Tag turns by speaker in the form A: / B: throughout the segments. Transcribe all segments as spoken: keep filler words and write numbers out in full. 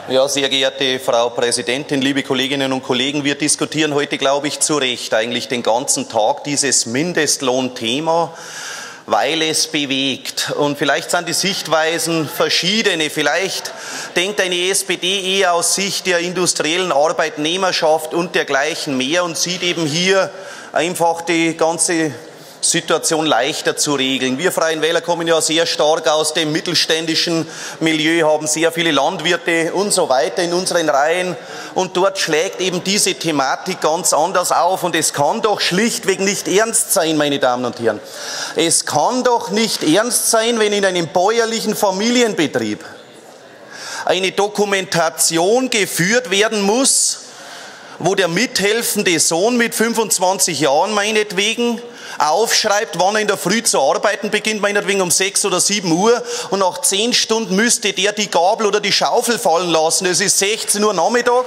A: Ja, sehr geehrte Frau Präsidentin, liebe Kolleginnen und Kollegen, wir diskutieren heute, glaube ich, zu Recht eigentlich den ganzen Tag dieses Mindestlohnthema, weil es bewegt. Und vielleicht sind die Sichtweisen verschiedene. Vielleicht denkt eine S P D eher aus Sicht der industriellen Arbeitnehmerschaft und dergleichen mehr und sieht eben hier einfach die ganze Situation leichter zu regeln. Wir Freien Wähler kommen ja sehr stark aus dem mittelständischen Milieu, haben sehr viele Landwirte und so weiter in unseren Reihen und dort schlägt eben diese Thematik ganz anders auf und es kann doch schlichtweg nicht ernst sein, meine Damen und Herren. Es kann doch nicht ernst sein, wenn in einem bäuerlichen Familienbetrieb eine Dokumentation geführt werden muss, wo der mithelfende Sohn mit fünfundzwanzig Jahren meinetwegen aufschreibt, wann er in der Früh zu arbeiten beginnt, meinetwegen um sechs oder sieben Uhr und nach zehn Stunden müsste der die Gabel oder die Schaufel fallen lassen. Es ist sechzehn Uhr Nachmittag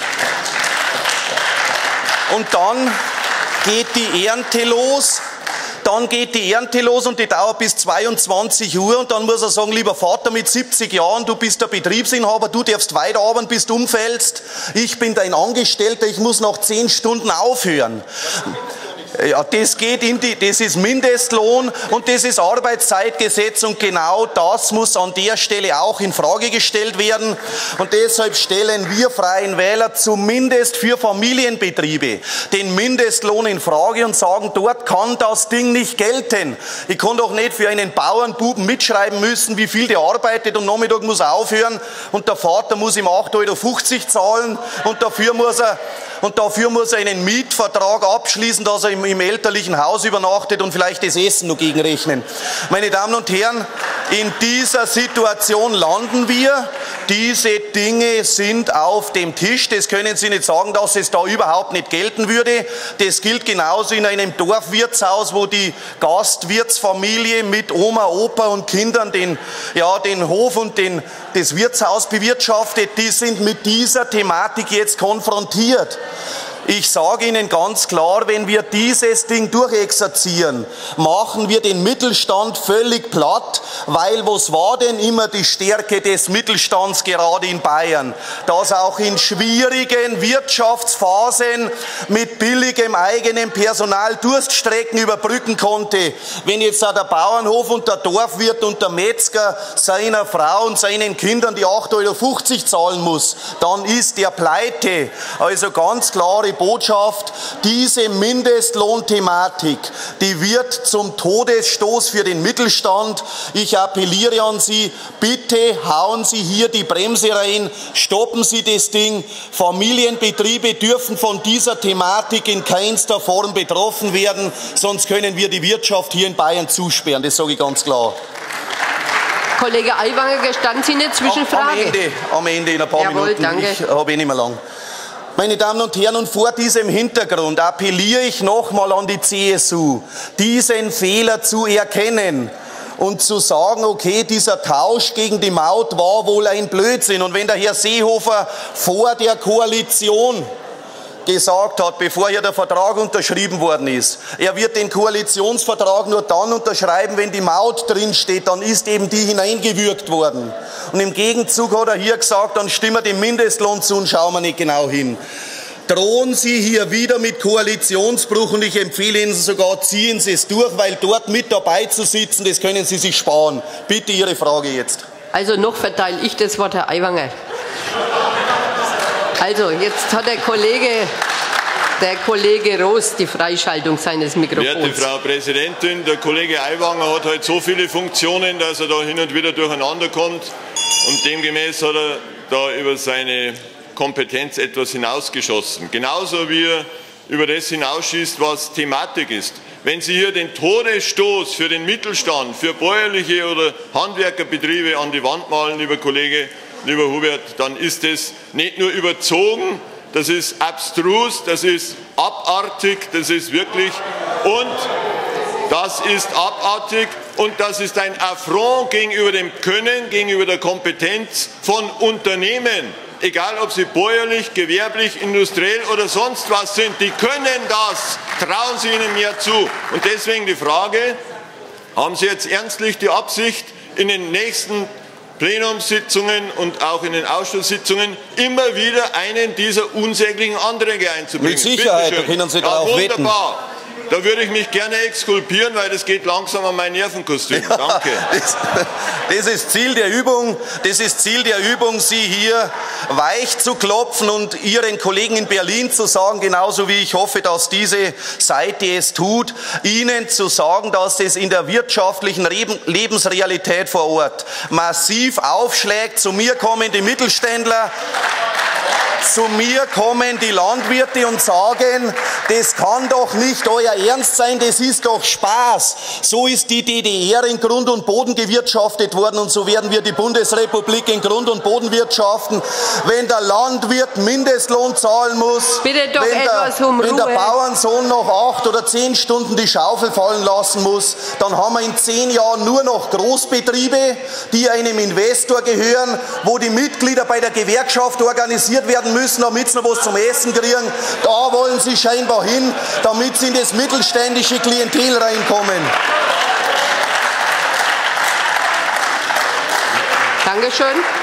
A: und dann geht die Ernte los. Dann geht die Ernte los und die dauert bis zweiundzwanzig Uhr und dann muss er sagen, lieber Vater mit siebzig Jahren, du bist der Betriebsinhaber, du darfst weiterarbeiten, bis du umfällst. Ich bin dein Angestellter, ich muss nach zehn Stunden aufhören. Ja, das geht in die, das ist Mindestlohn und das ist Arbeitszeitgesetz und genau das muss an der Stelle auch in Frage gestellt werden und deshalb stellen wir Freien Wähler zumindest für Familienbetriebe den Mindestlohn in Frage und sagen, dort kann das Ding nicht gelten. Ich kann doch nicht für einen Bauernbuben mitschreiben müssen, wie viel der arbeitet und Nachmittag muss er aufhören und der Vater muss ihm acht Euro fünfzig zahlen und dafür muss er Und dafür muss er einen Mietvertrag abschließen, dass er im, im elterlichen Haus übernachtet und vielleicht das Essen noch gegenrechnen. Meine Damen und Herren, in dieser Situation landen wir. Diese Dinge sind auf dem Tisch. Das können Sie nicht sagen, dass es da überhaupt nicht gelten würde. Das gilt genauso in einem Dorfwirtshaus, wo die Gastwirtsfamilie mit Oma, Opa und Kindern den, ja, den Hof und den, das Wirtshaus bewirtschaftet. Die sind mit dieser Thematik jetzt konfrontiert. Ich sage Ihnen ganz klar, wenn wir dieses Ding durchexerzieren, machen wir den Mittelstand völlig platt, weil was war denn immer die Stärke des Mittelstands gerade in Bayern? Dass auch in schwierigen Wirtschaftsphasen mit billigem eigenem Personal Durststrecken überbrücken konnte. Wenn jetzt da der Bauernhof und der Dorfwirt und der Metzger seiner Frau und seinen Kindern die acht Euro fünfzig zahlen muss, dann ist der pleite. Also ganz klare Botschaft, diese Mindestlohnthematik, die wird zum Todesstoß für den Mittelstand. Ich appelliere an Sie, bitte hauen Sie hier die Bremse rein, stoppen Sie das Ding. Familienbetriebe dürfen von dieser Thematik in keinster Form betroffen werden, sonst können wir die Wirtschaft hier in Bayern zusperren, das sage ich ganz klar.
B: Kollege Aiwanger, gestanden Sie eine Zwischenfrage?
A: Am Ende, am Ende in ein paar
B: Jawohl,
A: Minuten,
B: danke.
A: Ich habe eh nicht mehr lang. Meine Damen und Herren, und vor diesem Hintergrund appelliere ich nochmal an die C S U, diesen Fehler zu erkennen und zu sagen, okay, dieser Tausch gegen die Maut war wohl ein Blödsinn. Und wenn der Herr Seehofer vor der Koalition gesagt hat, bevor hier der Vertrag unterschrieben worden ist, er wird den Koalitionsvertrag nur dann unterschreiben, wenn die Maut drinsteht, dann ist eben die hineingewürgt worden. Und im Gegenzug hat er hier gesagt, dann stimmen wir dem Mindestlohn zu und schauen wir nicht genau hin. Drohen Sie hier wieder mit Koalitionsbruch und ich empfehle Ihnen sogar, ziehen Sie es durch, weil dort mit dabei zu sitzen, das können Sie sich sparen. Bitte Ihre Frage jetzt.
B: Also noch verteile ich das Wort, Herr Aiwanger. Also, jetzt hat der Kollege, der Kollege Roos die Freischaltung seines Mikrofons.
C: Werte Frau Präsidentin, der Kollege Aiwanger hat heute so viele Funktionen, dass er da hin und wieder durcheinander kommt. Und demgemäß hat er da über seine Kompetenz etwas hinausgeschossen. Genauso wie er über das hinausschießt, was Thematik ist. Wenn Sie hier den Todesstoß für den Mittelstand, für bäuerliche oder Handwerkerbetriebe an die Wand malen, lieber Kollege, lieber Hubert, dann ist es nicht nur überzogen, das ist abstrus, das ist abartig, das ist wirklich, und das ist abartig und das ist ein Affront gegenüber dem Können, gegenüber der Kompetenz von Unternehmen, egal ob sie bäuerlich, gewerblich, industriell oder sonst was sind, die können das, trauen Sie ihnen mehr zu. Und deswegen die Frage, haben Sie jetzt ernstlich die Absicht, in den nächsten Plenumssitzungen und auch in den Ausschusssitzungen immer wieder einen dieser unsäglichen Anträge einzubringen.
A: Mit Sicherheit, da können Sie darauf
C: ja,
A: wetten.
C: Wunderbar. Da würde ich mich gerne exkulpieren, weil das geht langsam an mein Nervenkostüm.
A: Ja,
C: Danke.
A: Das, das ist Ziel der Übung. Das ist Ziel der Übung, Sie hier weich zu klopfen und Ihren Kollegen in Berlin zu sagen, genauso wie ich hoffe, dass diese Seite es tut, Ihnen zu sagen, dass es in der wirtschaftlichen Lebensrealität vor Ort massiv aufschlägt. Zu mir kommen die Mittelständler. Zu mir kommen die Landwirte und sagen, das kann doch nicht euer Ernst sein, das ist doch Spaß. So ist die D D R in Grund und Boden gewirtschaftet worden und so werden wir die Bundesrepublik in Grund und Boden wirtschaften. Wenn der Landwirt Mindestlohn zahlen muss,
B: Bitte doch
A: wenn,
B: etwas
A: der,
B: um
A: wenn der
B: Ruhe.
A: Bauernsohn noch acht oder zehn Stunden die Schaufel fallen lassen muss, dann haben wir in zehn Jahren nur noch Großbetriebe, die einem Investor gehören, wo die Mitglieder bei der Gewerkschaft organisiert werden müssen, damit sie noch was zum Essen kriegen. Da wollen sie scheinbar hin, damit sie in das mittelständische Klientel reinkommen.
B: Dankeschön.